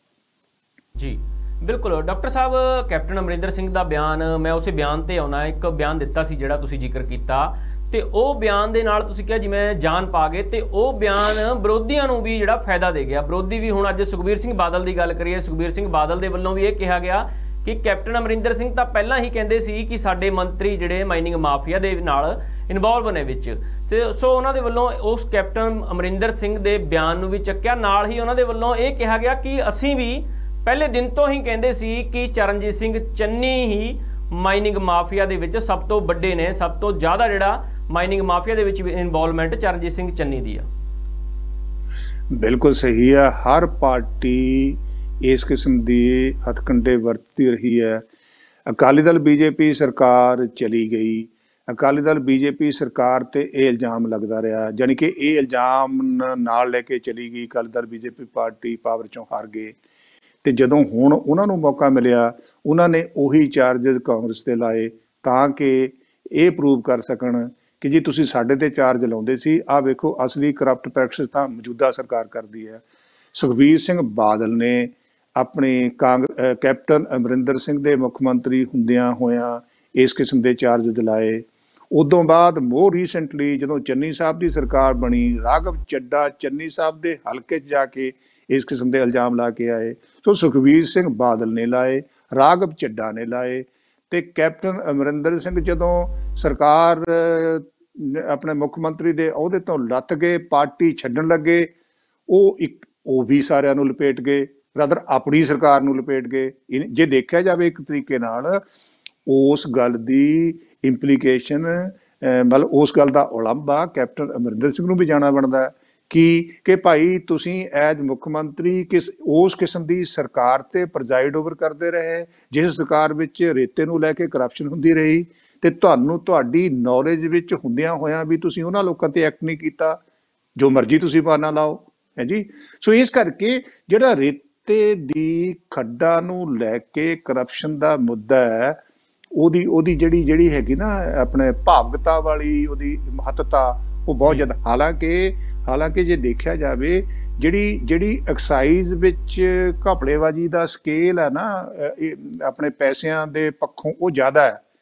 ਜੀ ਬਿਲਕੁਲ ਡਾਕਟਰ ਸਾਹਿਬ, ਕੈਪਟਨ ਅਮਰਿੰਦਰ ਸਿੰਘ ਦਾ ਬਿਆਨ, ਮੈਂ ਉਸੇ ਬਿਆਨ ਤੇ ਆਉਣਾ, ਇੱਕ ਬਿਆਨ ਦਿੱਤਾ ਸੀ ਜਿਹੜਾ ਤੁਸੀਂ ਜ਼ਿਕਰ ਕੀਤਾ, ਤੇ ਉਹ ਬਿਆਨ ਦੇ ਨਾਲ ਤੁਸੀਂ ਕਿਹਾ ਜਿਵੇਂ ਜਾਨ ਪਾ ਗਏ, ਤੇ ਉਹ ਬਿਆਨ ਵਿਰੋਧੀਆਂ ਨੂੰ ਵੀ ਜਿਹੜਾ ਫਾਇਦਾ ਦੇ ਗਿਆ। ਵਿਰੋਧੀ ਵੀ ਹੁਣ ਅੱਜ ਸੁਖਬੀਰ ਸਿੰਘ ਬਾਦਲ ਦੀ ਗੱਲ ਕਰੀਏ, ਸੁਖਬੀਰ ਸਿੰਘ ਬਾਦਲ ਦੇ ਵੱਲੋਂ ਵੀ ਇਹ ਕਿਹਾ ਗਿਆ ਕਿ ਕੈਪਟਨ ਅਮਰਿੰਦਰ ਸਿੰਘ ਤਾਂ ਪਹਿਲਾਂ ਹੀ ਕਹਿੰਦੇ ਸੀ ਕਿ ਸਾਡੇ ਮੰਤਰੀ ਜਿਹੜੇ ਮਾਈਨਿੰਗ ਮਾਫੀਆ ਦੇ ਨਾਲ ਇਨਵੋਲਵ ਨੇ ਵਿੱਚ, ਤੇ ਸੋ ਉਹਨਾਂ ਦੇ ਵੱਲੋਂ ਉਸ ਕੈਪਟਨ ਅਮਰਿੰਦਰ ਸਿੰਘ ਦੇ ਬਿਆਨ ਨੂੰ ਵੀ ਚੱਕਿਆ। ਨਾਲ ਹੀ ਉਹਨਾਂ ਦੇ ਵੱਲੋਂ ਇਹ ਕਿਹਾ ਗਿਆ ਕਿ ਅਸੀਂ ਵੀ ਪਹਿਲੇ ਦਿਨ ਤੋਂ ਹੀ ਕਹਿੰਦੇ ਸੀ ਕਿ ਚਰਨਜੀਤ ਸਿੰਘ ਚੰਨੀ ਹੀ ਮਾਈਨਿੰਗ ਮਾਫੀਆ ਦੇ ਵਿੱਚ ਸਭ ਤੋਂ ਵੱਡੇ ਨੇ, ਸਭ ਤੋਂ ਜ਼ਿਆਦਾ ਜਿਹੜਾ ਮਾਈਨਿੰਗ ਮਾਫੀਆ ਦੇ ਵਿੱਚ ਇਨਵੋਲਵਮੈਂਟ ਚਰਨਜੀਤ ਸਿੰਘ ਚੰਨੀ ਦੀ ਆ। ਬਿਲਕੁਲ ਸਹੀ ਆ। ਹਰ ਪਾਰਟੀ ਇਸ ਕਿਸਮ ਦੀ ਹੱਥਕੰਡੇ ਵਰਤਦੀ ਰਹੀ ਹੈ। ਅਕਾਲੀ ਦਲ ਬੀਜੇਪੀ ਸਰਕਾਰ ਚਲੀ ਗਈ, ਅਕਾਲੀ ਦਲ ਬੀਜੇਪੀ ਸਰਕਾਰ ਤੇ ਇਹ ਇਲਜ਼ਾਮ ਲੱਗਦਾ ਰਿਹਾ, ਜਾਣੀ ਕਿ ਇਹ ਇਲਜ਼ਾਮ ਨਾਲ ਲੈ ਕੇ ਚਲੀ ਗਈ। Akali Dal BJP party power ਚੋਂ ਹਾਰ ਗਏ, ਤੇ ਜਦੋਂ ਹੁਣ ਉਹਨਾਂ ਨੂੰ ਮੌਕਾ ਮਿਲਿਆ, ਉਹਨਾਂ ਨੇ ਉਹੀ ਚਾਰਜਸ ਕਾਂਗਰਸ ਤੇ ਲਾਏ ਤਾਂ ਕਿ ਇਹ ਪ੍ਰੂਵ ਕਰ ਸਕਣ ਕਿ ਜੀ ਤੁਸੀਂ ਸਾਡੇ ਤੇ ਚਾਰਜ ਲਾਉਂਦੇ ਸੀ, ਆਹ ਵੇਖੋ ਅਸਲੀ ਕਰਪਟ ਪ੍ਰੈਕਟਿਸ ਤਾਂ ਮੌਜੂਦਾ ਸਰਕਾਰ ਕਰਦੀ ਹੈ। ਸੁਖਬੀਰ ਸਿੰਘ ਬਾਦਲ ਨੇ ਆਪਣੇ ਕਾਂਗਰ ਕੈਪਟਨ ਅਮਰਿੰਦਰ ਸਿੰਘ ਦੇ ਮੁੱਖ ਮੰਤਰੀ ਹੁੰਦਿਆਂ ਹੋਇਆਂ ਇਸ ਕਿਸਮ ਦੇ ਚਾਰਜ ਦਿਲਾਏ। ਉਦੋਂ ਬਾਅਦ ਮੋਰ ਰੀਸੈਂਟਲੀ ਜਦੋਂ ਚੰਨੀ ਸਾਹਿਬ ਦੀ ਸਰਕਾਰ ਬਣੀ, ਰਾਘਵ ਚੱਡਾ ਚੰਨੀ ਸਾਹਿਬ ਦੇ ਹਲਕੇ 'ਚ ਜਾ ਕੇ ਇਸ ਕਿਸਮ ਦੇ ਇਲਜ਼ਾਮ ਲਾ ਕੇ ਆਏ। ਸੋ ਸੁਖਬੀਰ ਸਿੰਘ ਬਾਦਲ ਨੇ ਲਾਏ, ਰਾਘਵ ਚੱਡਾ ਨੇ ਲਾਏ, ਤੇ ਕੈਪਟਨ ਅਮਰਿੰਦਰ ਸਿੰਘ ਜਦੋਂ ਸਰਕਾਰ ਆਪਣੇ ਮੁੱਖ ਮੰਤਰੀ ਦੇ ਅਹੁਦੇ ਤੋਂ ਲੱਥ ਗਏ, ਪਾਰਟੀ ਛੱਡਣ ਲੱਗੇ, ਉਹ ਇੱਕ ਉਹ ਵੀ ਸਾਰਿਆਂ ਨੂੰ ਲਪੇਟ ਗਏ, ਰਾਦਰ ਆਪਣੀ ਸਰਕਾਰ ਨੂੰ ਲਪੇਟ ਗਏ। ਜੇ ਦੇਖਿਆ ਜਾਵੇ ਇੱਕ ਤਰੀਕੇ ਨਾਲ ਉਸ ਗੱਲ ਦੀ ਇੰਪਲੀਕੇਸ਼ਨ, ਮਤਲਬ ਉਸ ਗੱਲ ਦਾ ਉਲੰਭਾ ਕੈਪਟਨ ਅਮਰਿੰਦਰ ਸਿੰਘ ਨੂੰ ਵੀ ਜਾਣਾ ਬਣਦਾ ਕਿ ਕਿ ਭਾਈ ਤੁਸੀਂ ਐਜ ਮੁੱਖ ਮੰਤਰੀ ਕਿਸ ਉਸ ਕਿਸਮ ਦੀ ਸਰਕਾਰ ਤੇ ਪ੍ਰਜ਼ਾਈਡ ਓਵਰ ਕਰਦੇ ਰਹੇ ਜਿਸ ਸਰਕਾਰ ਵਿੱਚ ਰੇਤੇ ਨੂੰ ਲੈ ਕੇ ਕਰਪਸ਼ਨ ਹੁੰਦੀ ਰਹੀ, ਤੇ ਤੁਹਾਨੂੰ ਤੁਹਾਡੀ ਨੌਲੇਜ ਵਿੱਚ ਹੁੰਦਿਆਂ ਹੋਇਆਂ ਵੀ ਤੁਸੀਂ ਉਹਨਾਂ ਲੋਕਾਂ ਤੇ ਐਕਟ ਨਹੀਂ ਕੀਤਾ, ਜੋ ਮਰਜ਼ੀ ਤੁਸੀਂ ਬਹਾਨਾ ਲਾਓ ਹੈ ਜੀ। ਸੋ ਇਸ ਕਰਕੇ ਜਿਹੜਾ ਰੇਤੇ ਦੀ ਖੱਡਾਂ ਨੂੰ ਲੈ ਕੇ ਕਰਪਸ਼ਨ ਦਾ ਮੁੱਦਾ ਹੈ, ਉਹਦੀ ਉਹਦੀ ਜਿਹੜੀ ਜਿਹੜੀ ਹੈਗੀ ਨਾ ਆਪਣੇ ਭਾਵੁਕਤਾ ਵਾਲੀ ਉਹਦੀ ਮਹੱਤਤਾ ਉਹ ਬਹੁਤ ਜ਼ਿਆਦਾ। ਹਾਲਾਂਕਿ ਹਾਲਾਂਕਿ ਜੇ ਦੇਖਿਆ ਜਾਵੇ ਜਿਹੜੀ ਜਿਹੜੀ ਐਕਸਾਈਜ਼ ਵਿੱਚ ਘਪਲੇਬਾਜ਼ੀ ਦਾ ਸਕੇਲ ਹੈ ਨਾ, ਇਹ ਆਪਣੇ ਪੈਸਿਆਂ ਦੇ ਪੱਖੋਂ ਉਹ ਜ਼ਿਆਦਾ ਹੈ।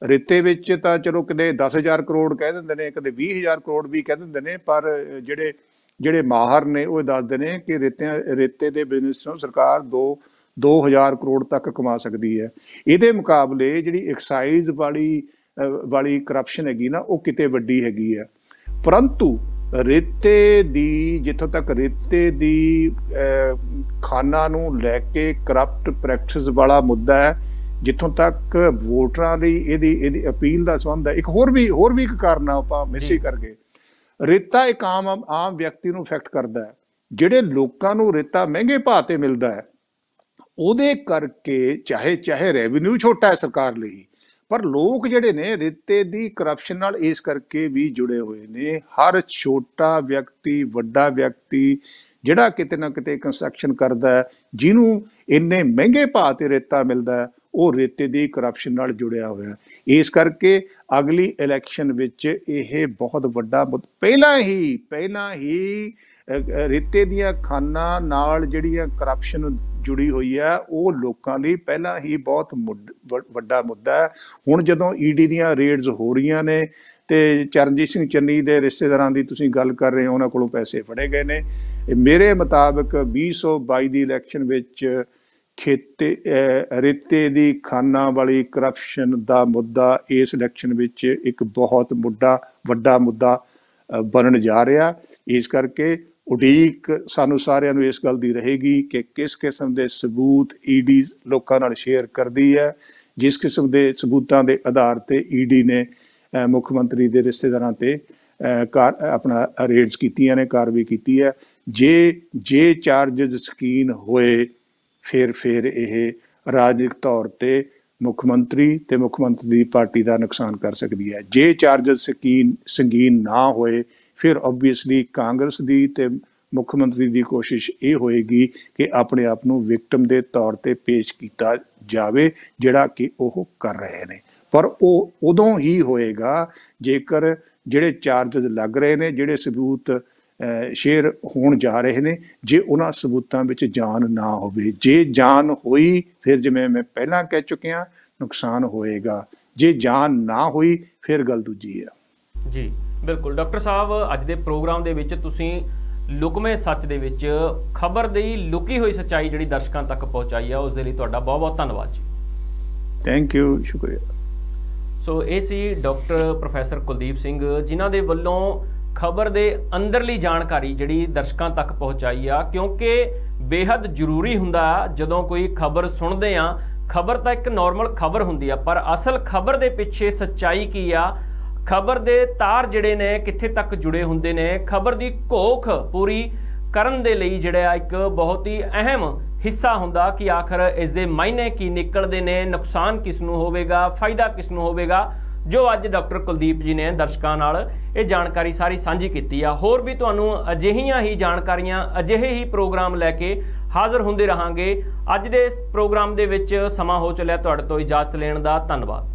ਰੇਤੇ ਵਿੱਚ ਤਾਂ ਚਲੋ ਕਦੇ ਦਸ ਹਜ਼ਾਰ ਕਰੋੜ ਕਹਿ ਦਿੰਦੇ ਨੇ, ਕਦੇ ਵੀਹ ਹਜ਼ਾਰ ਕਰੋੜ ਵੀ ਕਹਿ ਦਿੰਦੇ ਨੇ, ਪਰ ਜਿਹੜੇ ਜਿਹੜੇ ਮਾਹਰ ਨੇ ਉਹ ਦੱਸਦੇ ਨੇ ਕਿ ਰੇਤਿਆਂ ਰੇਤੇ ਦੇ ਬਿਜ਼ਨਸ ਤੋਂ ਸਰਕਾਰ ਦੋ ਦੋ ਹਜ਼ਾਰ ਕਰੋੜ ਤੱਕ ਕਮਾ ਸਕਦੀ ਹੈ। ਇਹਦੇ ਮੁਕਾਬਲੇ ਜਿਹੜੀ ਐਕਸਾਈਜ਼ ਵਾਲੀ ਵਾਲੀ ਕਰਪਸ਼ਨ ਹੈਗੀ ਨਾ, ਉਹ ਕਿਤੇ ਵੱਡੀ ਹੈਗੀ ਹੈ। ਪਰੰਤੂ ਰੇਤੇ ਦੀ, ਜਿੱਥੋਂ ਤੱਕ ਰੇਤੇ ਦੀ ਖਾਨਾ ਨੂੰ ਲੈ ਕੇ ਕਰਪਟ ਪ੍ਰੈਕਟਿਸ ਵਾਲਾ ਮੁੱਦਾ ਹੈ, ਜਿੱਥੋਂ ਤੱਕ ਵੋਟਰਾਂ ਲਈ ਇਹਦੀ ਇਹਦੀ ਅਪੀਲ ਦਾ ਸੰਬੰਧ ਹੈ, ਇੱਕ ਹੋਰ ਵੀ ਹੋਰ ਵੀ ਇੱਕ ਕਾਰਨ ਆ ਆਪਾਂ ਮਿਸ ਹੀ ਕਰ ਗਏ। ਰੇਤਾ ਇੱਕ ਆਮ ਆਮ ਵਿਅਕਤੀ ਨੂੰ ਇਫੈਕਟ ਕਰਦਾ ਹੈ। ਜਿਹੜੇ ਲੋਕਾਂ ਨੂੰ ਰੇਤਾ ਮਹਿੰਗੇ ਭਾਅ ਤੇ ਮਿਲਦਾ ਹੈ, ਉਹਦੇ ਕਰਕੇ ਚਾਹੇ ਚਾਹੇ ਰੈਵਨਿਊ ਛੋਟਾ ਹੈ ਸਰਕਾਰ ਲਈ, ਪਰ ਲੋਕ ਜਿਹੜੇ ਨੇ ਰੇਤੇ ਦੀ ਕਰਪਸ਼ਨ ਨਾਲ ਇਸ ਕਰਕੇ ਵੀ ਜੁੜੇ ਹੋਏ ਨੇ। ਹਰ ਛੋਟਾ ਵਿਅਕਤੀ, ਵੱਡਾ ਵਿਅਕਤੀ ਜਿਹੜਾ ਕਿਤੇ ਨਾ ਕਿਤੇ ਕੰਸਟਰਕਸ਼ਨ ਕਰਦਾ ਹੈ, ਜਿਹਨੂੰ ਇੰਨੇ ਮਹਿੰਗੇ ਭਾਅ ਤੇ ਰੇਤਾ ਮਿਲਦਾ ਹੈ, ਉਹ ਰੇਤੇ ਦੀ ਕਰਪਸ਼ਨ ਨਾਲ ਜੁੜਿਆ ਹੋਇਆ। ਇਸ ਕਰਕੇ ਅਗਲੀ ਇਲੈਕਸ਼ਨ ਵਿੱਚ ਇਹ ਬਹੁਤ ਵੱਡਾ ਪਹਿਲਾਂ ਹੀ ਪਹਿਲਾਂ ਹੀ ਰੇਤੇ ਦੀਆਂ ਖਾਨਾਂ ਨਾਲ ਜਿਹੜੀਆਂ ਕਰਪਸ਼ਨ ਜੁੜੀ ਹੋਈ ਹੈ, ਉਹ ਲੋਕਾਂ ਲਈ ਪਹਿਲਾਂ ਹੀ ਬਹੁਤ ਵੱਡਾ ਮੁੱਦਾ ਹੈ। ਹੁਣ ਜਦੋਂ ਈਡੀ ਦੀਆਂ ਰੇਡਸ ਹੋ ਰਹੀਆਂ ਨੇ ਤੇ ਚਰਨਜੀਤ ਸਿੰਘ ਚੰਨੀ ਦੇ ਰਿਸ਼ਤੇਦਾਰਾਂ ਦੀ ਤੁਸੀਂ ਗੱਲ ਕਰ ਰਹੇ ਹੋ, ਉਹਨਾਂ ਕੋਲੋਂ ਪੈਸੇ ਫੜੇ ਗਏ ਨੇ। ਮੇਰੇ ਮੁਤਾਬਕ ਵੀਹ ਸੌ ਬਾਈ ਦੀ ਇਲੈਕਸ਼ਨ ਵਿੱਚ ਖੇਤੇ ਰੇਤੇ ਦੀ ਖਾਨਾਂ ਵਾਲੀ ਕਰਪਸ਼ਨ ਦਾ ਮੁੱਦਾ ਇਸ ਇਲੈਕਸ਼ਨ ਵਿੱਚ ਇੱਕ ਬਹੁਤ ਮੁੱਦਾ ਵੱਡਾ ਮੁੱਦਾ ਬਣਨ ਜਾ ਰਿਹਾ। ਇਸ ਕਰਕੇ ਉਡੀਕ ਸਾਨੂੰ ਸਾਰਿਆਂ ਨੂੰ ਇਸ ਗੱਲ ਦੀ ਰਹੇਗੀ ਕਿ ਕਿਸ ਕਿਸਮ ਦੇ ਸਬੂਤ ਈਡੀ ਲੋਕਾਂ ਨਾਲ ਸ਼ੇਅਰ ਕਰਦੀ ਹੈ। ਜਿਸ ਕਿਸਮ ਦੇ ਸਬੂਤਾਂ ਦੇ ਆਧਾਰ ਤੇ ਈਡੀ ਨੇ ਮੁੱਖ ਮੰਤਰੀ ਦੇ ਰਿਸ਼ਤੇਦਾਰਾਂ ਤੇ ਕਾਰ ਆਪਣਾ ਰੇਡਸ ਕੀਤੀਆਂ ਨੇ, ਕਾਰਵਾਈ ਕੀਤੀ ਹੈ। ਜੇ ਜੇ ਚਾਰਜਸ ਸਕੀਨ ਹੋਏ ਫਿਰ ਫਿਰ ਇਹ ਰਾਜਨੀਤਿਕ ਤੌਰ ਤੇ ਮੁੱਖ ਮੰਤਰੀ ਤੇ ਮੁੱਖ ਮੰਤਰੀ ਦੀ ਪਾਰਟੀ ਦਾ ਨੁਕਸਾਨ ਕਰ ਸਕਦੀ ਹੈ। ਜੇ ਚਾਰਜਸ ਸਕੀਨ ਸੰਗੀਨ ਨਾ ਹੋਏ ਫਿਰ ਓਬਵੀਅਸਲੀ ਕਾਂਗਰਸ ਦੀ ਤੇ ਮੁੱਖ ਮੰਤਰੀ ਦੀ ਕੋਸ਼ਿਸ਼ ਇਹ ਹੋਏਗੀ ਕਿ ਆਪਣੇ ਆਪ ਨੂੰ ਵਿਕਟਮ ਦੇ ਤੌਰ ਤੇ ਪੇਸ਼ ਕੀਤਾ ਜਾਵੇ, ਜਿਹੜਾ ਕਿ ਉਹ ਕਰ ਰਹੇ ਨੇ। ਪਰ ਉਹ ਉਦੋਂ ਹੀ ਹੋਏਗਾ ਜੇਕਰ ਜਿਹੜੇ ਚਾਰਜਸ ਲੱਗ ਰਹੇ ਨੇ, ਜਿਹੜੇ ਸਬੂਤ ਸ਼ੇਅਰ ਹੋਣ ਜਾ ਰਹੇ ਨੇ, ਜੇ ਉਹਨਾਂ ਸਬੂਤਾਂ ਵਿੱਚ ਜਾਨ ਨਾ ਹੋਵੇ। ਜੇ ਜਾਨ ਹੋਈ ਫਿਰ ਜਿਵੇਂ ਮੈਂ ਪਹਿਲਾਂ ਕਹਿ ਚੁੱਕਿਆ ਨੁਕਸਾਨ ਹੋਏਗਾ, ਜੇ ਜਾਨ ਨਾ ਹੋਈ ਫਿਰ ਗੱਲ ਦੂਜੀ ਆ। ਜੀ ਬਿਲਕੁਲ ਡਾਕਟਰ ਸਾਹਿਬ, ਅੱਜ ਦੇ ਪ੍ਰੋਗਰਾਮ ਦੇ ਵਿੱਚ ਤੁਸੀਂ ਲੁਕਵੇਂ ਸੱਚ ਦੇ ਵਿੱਚ ਖਬਰ ਦੀ ਲੁਕੀ ਹੋਈ ਸੱਚਾਈ ਜਿਹੜੀ ਦਰਸ਼ਕਾਂ ਤੱਕ ਪਹੁੰਚਾਈ ਆ, ਉਸ ਦੇ ਲਈ ਤੁਹਾਡਾ ਬਹੁਤ ਬਹੁਤ ਧੰਨਵਾਦ ਜੀ। ਥੈਂਕ ਯੂ, ਸ਼ੁਕਰੀਆ। ਸੋ ਇਹ ਸੀ ਡਾਕਟਰ ਪ੍ਰੋਫੈਸਰ ਕੁਲਦੀਪ ਸਿੰਘ, ਜਿਨ੍ਹਾਂ ਦੇ ਵੱਲੋਂ ਖਬਰ ਦੇ ਅੰਦਰਲੀ ਜਾਣਕਾਰੀ ਜਿਹੜੀ ਦਰਸ਼ਕਾਂ ਤੱਕ ਪਹੁੰਚਾਈ ਆ, ਕਿਉਂਕਿ ਬੇਹੱਦ ਜ਼ਰੂਰੀ ਹੁੰਦਾ ਜਦੋਂ ਕੋਈ ਖਬਰ ਸੁਣਦੇ ਆ। ਖਬਰ ਤਾਂ ਇੱਕ ਨੋਰਮਲ ਖਬਰ ਹੁੰਦੀ ਆ, ਪਰ ਅਸਲ ਖਬਰ ਦੇ ਪਿੱਛੇ ਸੱਚਾਈ ਕੀ ਆ, ਖਬਰ ਦੇ ਤਾਰ ਜਿਹੜੇ ਨੇ ਕਿੱਥੇ ਤੱਕ ਜੁੜੇ ਹੁੰਦੇ ਨੇ, ਖਬਰ ਦੀ ਘੋਖ ਪੂਰੀ ਕਰਨ ਦੇ ਲਈ ਜਿਹੜਾ ਇੱਕ ਬਹੁਤ ਹੀ ਅਹਿਮ ਹਿੱਸਾ ਹੁੰਦਾ ਕਿ ਆਖਰ ਇਸ ਦੇ ਮਾਇਨੇ ਕੀ ਨਿਕਲਦੇ ਨੇ, ਨੁਕਸਾਨ ਕਿਸ ਨੂੰ ਹੋਵੇਗਾ, ਫਾਇਦਾ ਕਿਸ ਨੂੰ ਹੋਵੇਗਾ, ਜੋ ਅੱਜ ਡਾਕਟਰ ਕੁਲਦੀਪ ਜੀ ਨੇ ਦਰਸ਼ਕਾਂ ਨਾਲ ਇਹ ਜਾਣਕਾਰੀ ਸਾਰੀ ਸਾਂਝੀ ਕੀਤੀ ਆ। ਹੋਰ ਵੀ ਤੁਹਾਨੂੰ ਅਜਿਹੀਆਂ ਹੀ ਜਾਣਕਾਰੀਆਂ, ਅਜਿਹੇ ਹੀ ਪ੍ਰੋਗਰਾਮ ਲੈ ਕੇ ਹਾਜ਼ਰ ਹੁੰਦੇ ਰਹਾਂਗੇ। ਅੱਜ ਦੇ ਇਸ ਪ੍ਰੋਗਰਾਮ ਦੇ ਵਿੱਚ ਸਮਾਂ ਹੋ ਚੱਲਿਆ ਤੁਹਾਡੇ ਤੋਂ ਇਜਾਜ਼ਤ ਲੈਣ ਦਾ। ਧੰਨਵਾਦ।